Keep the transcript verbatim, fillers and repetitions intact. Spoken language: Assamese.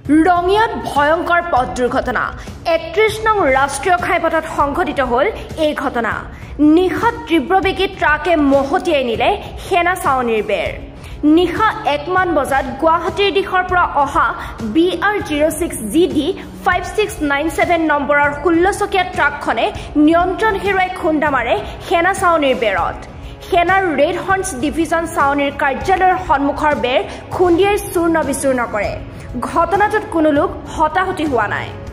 ৰঙিয়াত ভয়ংকৰ পথ দুৰ্ঘটনা একত্ৰিশ নং ৰাষ্ট্ৰীয় ঘাইপথত সংঘটিত হল এই ঘটনা নিশা তীব্ৰবেগী ট্ৰাকে মহতিয়াই নিলে সেনা ছাউনীৰ বেৰ নিশা একমান বজাত গুৱাহাটীৰ দিশৰ পৰা অহা B R zero' six G D five six nine seven নম্বৰৰ ষোল্ল চকীয়া ট্ৰাকখনে নিয়ন্ত্ৰণ হেৰুৱাই খুন্দা মাৰে সেনা ছাউনীৰ বেৰত সেনাৰ ৰেড হৰ্নছ ডিভিজন ছাউনীৰ কাৰ্যালয়ৰ সন্মুখৰ বেৰ খুন্দিয়াই চূৰ্ণ বিচূৰ্ণ কৰে ঘটনাটোত কোনো লোক হতাহতি হোৱা নাই।